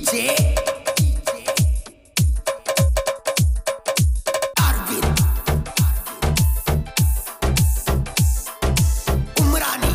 DJ Arvin Umrani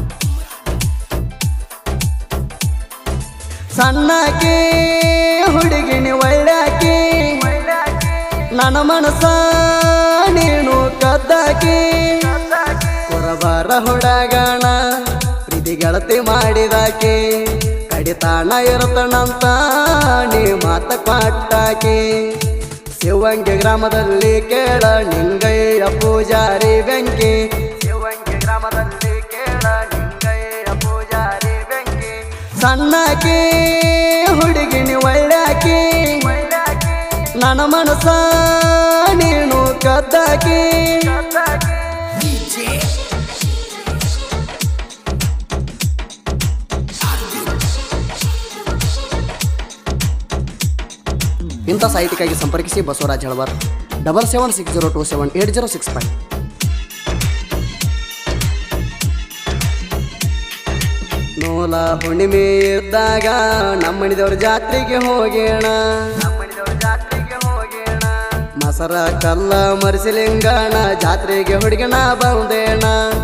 ಸಣ್ಣಾಕಿ ಹುಡುಗಿನಿ ಒಳ್ಳ್ಯಾಕಿ ನನ್ನ ಮನಸ ನೀನು ಕದ್ದಾಕಿ ಹೊರಬಾರ ಹುಡುಗಣ ಪ್ರೀತಿ ಗೆಳತಿ ಮಾಡಿದಾಕಿ ಕಡಿತಾಣ ಇರತನಂತ ನೀ ಮಾತ ಕೊಟ್ಟಾಕಿ ಶಿವಂಗಿ ಗ್ರಾಮದಲ್ಲಿ ಕೇಳ ನಿಂಗಯ್ಯ ಪೂಜಾರಿ ಬೆಂಕಿ ಶಿವಂಗಿ ಗ್ರಾಮದಲ್ಲಿ ಕೇಳ ನಿಂಗಯ್ಯ ಪೂಜಾರಿ ಬೆಂಕಿ ಸಣ್ಣಾಕಿ ಹುಡುಗಿನಿ ಒಳ್ಳ್ಯಾಕಿ ನನ್ನ ಮನಸ ನೀನು ಕದ್ದಾಕಿ DJ Arvin ಇಂಥ ಸಾಹಿತ್ಯಕ್ಕಾಗಿ ಸಂಪರ್ಕಿಸಿ ಬಸವರಾಜ್ ಹೆಳವರ್ 7760278065 ನೂಲ ಹುಣ್ಣಿಮೆ ಇದ್ದಾಗ ನಮ್ಮಣಿದವ್ರ ಜಾತ್ರೆಗೆ ಹೋಗೋಣ ಮಸರ ಕಲ್ಲ ಮರಿಸಿಲಿಂಗಣ ಜಾತ್ರೆಗೆ ಹುಡುಗಣ ಬಂದೇಣ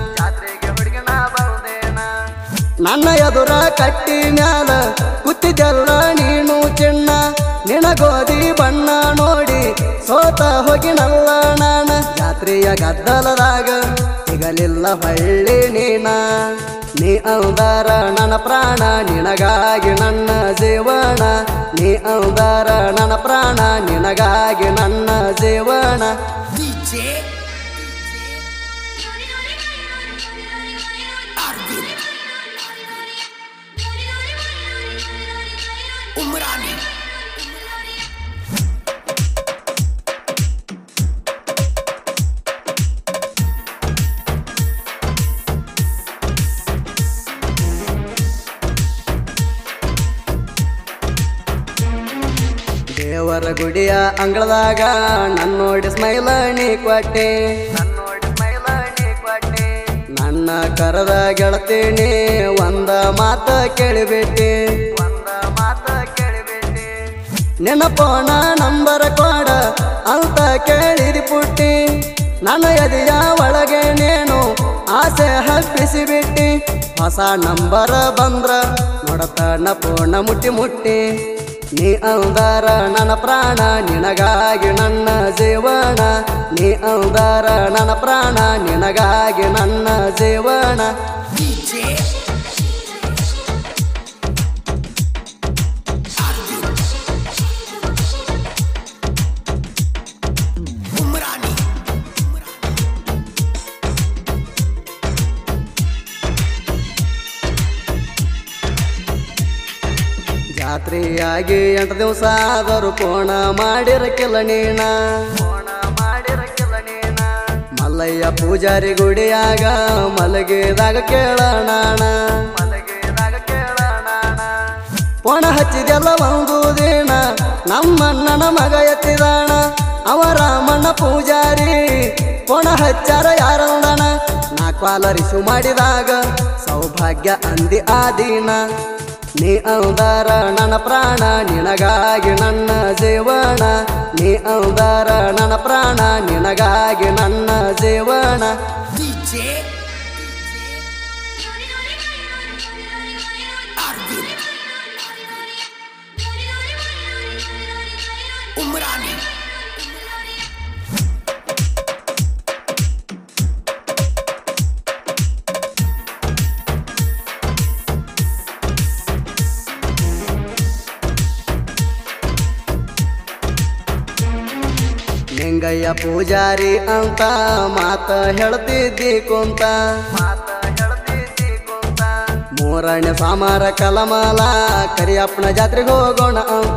ನನ್ನ ಎದುರ ಕಟ್ಟಿ ಮ್ಯಾಲ ಕುತ್ತಿದ್ದೆಲ್ಲ ನೀನು ಚಿನ್ನ ನಿನಗೋದಿ ಬಣ್ಣ ನೋಡಿ ಸೋತ ಹೋಗಿನಲ್ಲ ನಾನ ಜಾತ್ರೆಯ ಗದ್ದಲದಾಗ ಸಿಗಲಿಲ್ಲ ಹೊಳ್ಳಿ ನೀ ಅಂದಾರ ನನ್ನ ಪ್ರಾಣ ನಿನಗಾಗಿ ನನ್ನ ಜೀವನ ನೀ ಅಂದಾರ ನನ್ನ ಪ್ರಾಣ ನಿನಗಾಗಿ ನನ್ನ ಜೀವನ DJ Arvin Umrani ದೇವರ ಗುಡಿಯ ಅಂಗಳದಾಗ ನನ್ನೋಡಿ ಸ್ಮೈಲ ನೀ ಕೊಟ್ಟೆ ನನ್ನ ಕರದ ಗೆಳತೀನಿ ಒಂದ ಮಾತ ಕೇಳಿಬಿಟ್ಟೆ ನೆನಪೋಣ ನಂಬರ್ ಕೊಡ ಅಂತ ಕೇಳಿದಿ ಪುಟ್ಟಿ ನನ್ನ ಎದೆಯ ಒಳಗೆ ನೇನು ಆಸೆ ಹಬ್ಬಿಸಿಬಿಟ್ಟಿ ಹೊಸ ನಂಬರ್ ಬಂದ್ರ ನೋಡತನ ಪೂರ್ಣ ಮುಟ್ಟಿ ನೀ ಅಂದಾರ ನನ್ನ ಪ್ರಾಣ ನಿನಗಾಗಿ ನನ್ನ ಜೀವನ ನೀ ಅಂದಾರ ನನ್ನ ಪ್ರಾಣ ನಿನಗಾಗಿ ನನ್ನ ಜೀವನ DJ Arvin Umrani ಜಾತ್ರೆಯಾಗಿ 8 ದಿವಸ ಆದರೂ ಪೋಣ ಮಾಡಿರಕ್ಕಿಲ್ಲ ನೀನ ಮಲ್ಲಯ್ಯ ಪೂಜಾರಿ ಗುಡಿಯಾಗ ಮಲಗಿದಾಗ ಕೇಳೋಣ ಪೋಣ ಹಚ್ಚಿದೆಲ್ಲ ಒಂದು ದಿನ ನಮ್ಮಣ್ಣನ ಮಗ ಎತ್ತಿದಾಣ ಅವರ ಮಣ್ಣ ಪೂಜಾರಿ ಪೋಣ ಹಚ್ಚಾರ ಯಾರಂದಣ ನಾ ಕ್ವಾಲರಿಸು ಮಾಡಿದಾಗ ಸೌಭಾಗ್ಯ ಅಂದಿ ಆ ದಿನ ನೀ ಅಂದಾರ ನನ್ನ ಪ್ರಾಣ ನಿನಗಾಗಿ ನನ್ನ ಜೀವನ ನೀ ಅಂದಾರ ನನ್ನ ಪ್ರಾಣ ನಿನಗಾಗಿ ನನ್ನ ಜೀವನ DJ Arvin Umrani Ningayya Poojary ಅಂತ ಮಾತ ಹೇಳ್ತಿದ್ದಿ ಕುಂತ ಮೂರನೇ ಸಾಮಾರ ಕಲಮಾಲ ಕರಿಯಪ್ಪನ ಜಾತ್ರೆಗೆ ಹೋಗೋಣ ಅಂತ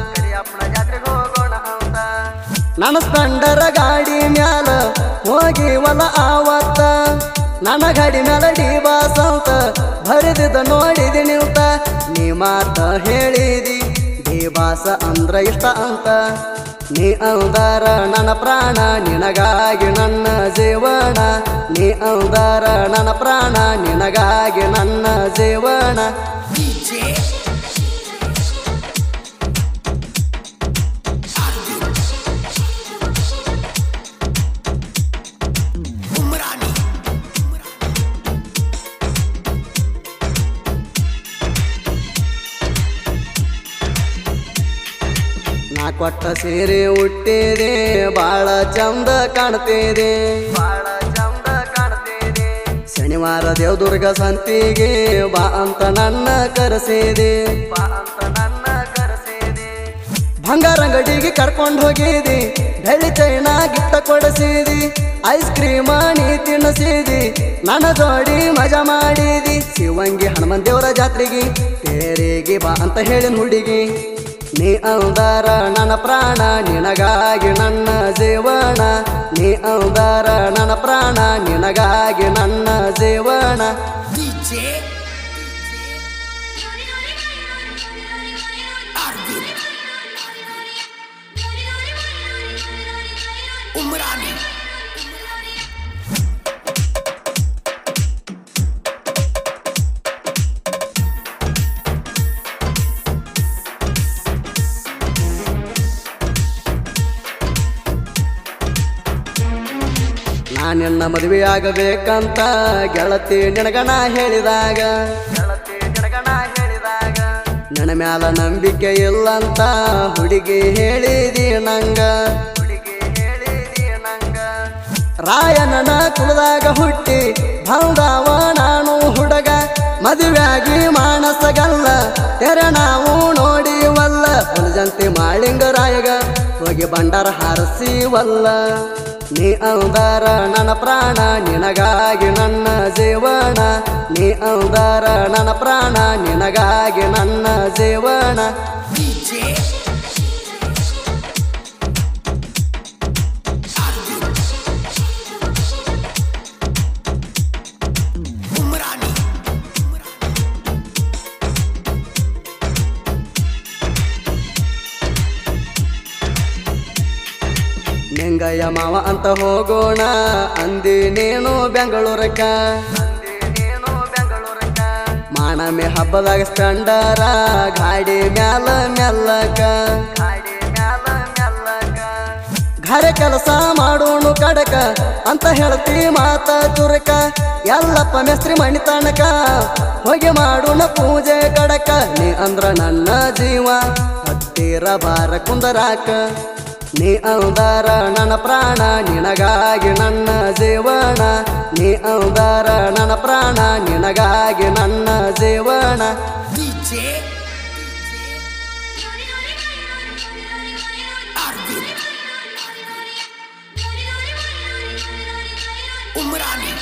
ನನ್ನ ಸ್ಪೆಂಡರ ಗಾಡಿ ಮ್ಯಾಲ ಹೋಗಿವಲ್ಲ ಆವತ್ತ ನನ್ನ ಗಾಡಿ ಮ್ಯಾಲ ಡಿಬಾಸ್ ಅಂತ ಬರೆದಿದ್ದ ನೋಡಿದಿ ನಿಂತ ನೀ ಮಾತ ಹೇಳಿದಿ ಡಿಬಾಸ ಅಂದ್ರ ಇಷ್ಟ ಅಂತ ನೀ ಅಂದಾರ ನನ್ನ ಪ್ರಾಣ ನಿನಗಾಗಿ ನನ್ನ ಜೀವನ ನೀ ಅಂದಾರ ನನ್ನ ಪ್ರಾಣ ನಿನಗಾಗಿ ನನ್ನ ಜೀವನ DJ ಕೊಟ್ಟ ಸೀರೆ ಉಟ್ಟಿದೆ ಬಾಳ ಚಂದ ಕಾಣ್ತಿದೆ ಶನಿವಾರ ದೇವದುರ್ಗ ಸಂತಿಗೆ ಬಾ ಅಂತ ನನ್ನ ಕರೆಸಿದೆ ಬಂಗಾರ ಅಂಗಡಿಗೆ ಕರ್ಕೊಂಡು ಹೋಗಿದಿ ಬೆಳ್ಳಿ ಚೈನ ಗಿಫ್ಟ್ ಕೊಡಿಸಿದಿ ಐಸ್ ಕ್ರೀಮ್ ನೀ ತಿನ್ನಿಸಿದಿ ನನ್ನ ಜೋಡಿ ಮಜಾ ಮಾಡಿದಿ ಶಿವಂಗಿ ಹನುಮನ್ ದೇವರ ಜಾತ್ರೆಗೆ ತೇರಿಗೆ ಬಾ ಅಂತ ಹೇಳಿನ ಹುಡುಗಿ ನೀ ಅಂದಾರ ನನ್ನ ಪ್ರಾಣ ನಿನಗಾಗಿ ನನ್ನ ಜೀವನ ನೀ ಅಂದಾರ ನನ್ನ ಪ್ರಾಣ ನಿನಗಾಗಿ ನನ್ನ ಜೀವನ DJ Arvin Umrani ನಾನಿನ್ನ ಮದುವೆ ಆಗಬೇಕಂತ ಗೆಳತಿ ನಿನಗಣ ಹೇಳಿದಾಗ ನನ್ನ ಮ್ಯಾಲ ನಂಬಿಕೆ ಇಲ್ಲಂತ ಹುಡುಗಿ ಹೇಳಿದಿ ನಂಗ ರಾಯಣ್ಣನ ಕುಲದಾಗ ಹುಟ್ಟಿ ಬಂದವ ನಾನು ಹುಡುಗ ಮದುವೆಯಾಗಿ ಮಾನಸಗಲ್ಲ ತೆರೆ ನಾವು ನೋಡಿವಲ್ಲ ಹುಲಜಂತಿ ಮಾಳಿಂಗರಾಯಗ ಹೋಗಿ ಬಂಡಾರ ಹಾರಿಸಿವಲ್ಲ ನೀ ಅಂದಾರ ನನ್ನ ಪ್ರಾಣ ನಿನಗಾಗಿ ನನ್ನ ಜೀವನ ನೀ ಅಂದಾರ ನನ್ನ ಪ್ರಾಣ ನಿನಗಾಗಿ ನನ್ನ ಜೀವನ DJ Arvin Umrani ನಿಂಗಯ್ಯ ಮಾವ ಅಂತ ಹೋಗೋಣ ಅಂದಿ ನೀನು ಬೆಂಗಳೂರಕ್ಕ ಮಾನಮೆ ಹಬ್ಬದಾಗ ಸ್ಟಂಡರ ಗಾಡಿ ಮ್ಯಾಲ ಮೆಲ್ಲಕ ಘರ ಕೆಲಸ ಮಾಡೋಣ ಕಡಕ ಅಂತ ಹೇಳ್ತಿ ಮಾತ ಚುರಕ ಎಲ್ಲಪ್ಪ ಮೆಸ್ತ್ರಿ ಮಣಿ ತನಕ ಹೋಗಿ ಮಾಡೋಣ ಪೂಜೆ ಕಡಕ ನೀ ಅಂದ್ರ ನನ್ನ ಜೀವ ಹತ್ತಿರ ಬಾರ ಕುಂದರಾಕ ನೀ ಅಂದಾರ ನನ್ನ ಪ್ರಾಣ ನಿನಗಾಗಿ ನನ್ನ ಜೀವನ ನೀ ಅಂದಾರ ನನ್ನ ಪ್ರಾಣ ನಿನಗಾಗಿ ನನ್ನ ಜೀವನ DJ Arvin Umrani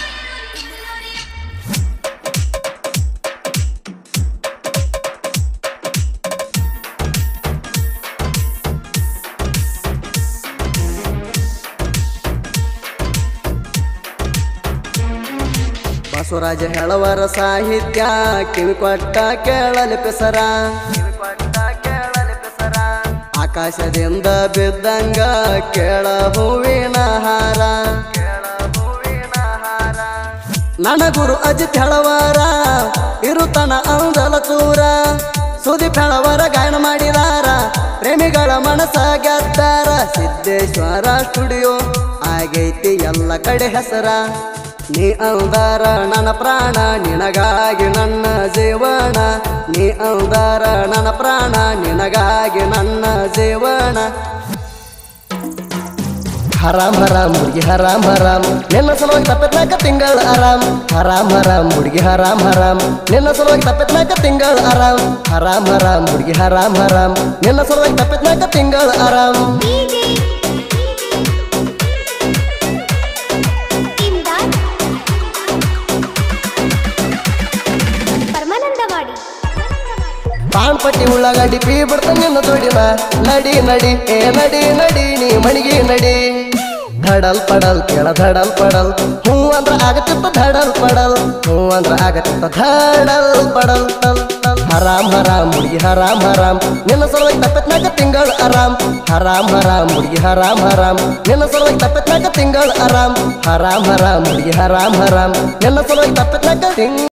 ಬಸವರಾಜ ಹೇಳವರ ಸಾಹಿತ್ಯ ಕಿವಿ ಕೊಟ್ಟ ಕೇಳಲಿ ಪೆಸರ ಆಕಾಶದಿಂದ ಬಿದ್ದಂಗ ಕೇಳ ಹೂವಿನ ಹಾರ ನನ್ನ ಗುರು ಅಜಿತ್ ಹೇಳವರ ಇರುತನ ಅಂದಲ ಚೂರ ಸುದೀಪ್ ಹೇಳವರ ಗಾಯನ ಮಾಡಿದಾರ ಪ್ರೇಮಿಗಳ ಮನಸ ಗೆದ್ದಾರ ಸಿದ್ದೇಶ್ವರ ಸ್ಟುಡಿಯೋ ಆಗೈತಿ ಎಲ್ಲ ಕಡೆ ಹೆಸರ ನೀ ಅಂದಾರ ನನ್ನ ಪ್ರಾಣ ನಿನಗಾಗಿ ನನ್ನ ಜೀವನ ನೀ ಅಂದಾರ ನನ್ನ ಪ್ರಾಣ ನಿನಗಾಗಿ ನನ್ನ ಜೀವನ ಹರಾಮ್ ಹರಾಮ್ ಹುಡುಗಿ ಹರಾಮ್ ಹರಾಮ್ ನಿನ್ನ ಸಲುವಾಗಿ ತಪ್ಪತ್ನಾಕ ತಿಂಗಳ ಆರಾಮ್ ಹರಾಮ್ ಹರಾಮ್ ಹುಡುಗಿ ಹರಾಮ್ ಹರಾಮ್ ನಿನ್ನ ಸಲುವಾಗಿ ತಪ್ಪತ್ನಾಕ ತಿಂಗಳ ಆರಾಮ್ ಹರಾಮ್ ಹರಾಮ್ ಹುಡುಗಿ ಹರಾಮ್ ಹರಾಮ್ ನಿನ್ನ ಸಲುವಾಗಿ ತಪ್ಪತ್ನಾಕ ತಿಂಗಳ ಆರಾಮ್ ಪಾನ್ಪಟ್ಟಿ ಉಳ್ಳಾಗಡ್ಡಿ ಪೀ ಬಿಡ್ತ ನಿನ್ನ ತೋಡಿನ ನಡಿ ನಡಿ ಏ ನಡಿ ನಡಿ ನೀ ಮಣಿಗೆ ನಡಿ ಧಡಲ್ ಪಡಲ್ ಕೇಳ ಧಡಲ್ ಪಡಲ್ ಹೂ ಅಂದ್ರ ಆಗತ್ತಿತ್ತ ಧಡಲ್ ಪಡಲ್ ಹೂ ಅಂದ್ರ ಆಗತ್ತಿತ್ತ ಧಡಲ್ ಪಡಲ್ ಟಲ್ ಟಲ್ ಹರಾಮ್ ಹರಾಮ್ ಹುಡುಗಿ ಹರಾಮ್ ಹರಾಮ್ ನಿನ್ನ ಸಲುವಾಗಿ ತಪ್ಪತ್ನಾಕ ತಿಂಗಳ ಆರಾಮ್ ಹರಾಮ್ ಹರಾಮ್ ಹುಡುಗಿ ಹರಾಮ್ ಹರಾಮ್ ನಿನ್ನ ಸಲುವಾಗಿ ತಪ್ಪತ್ನಾಕ ತಿಂಗಳ ಆರಾಮ್ ಹರಾಮ್ ಹರಾಮ್ ಹುಡುಗಿ ಹರಾಮ್ ಹರಾಮ್ ನಿನ್ನ ಸಲುವಾಗಿ ತಪ್ಪತ್ನಾಕ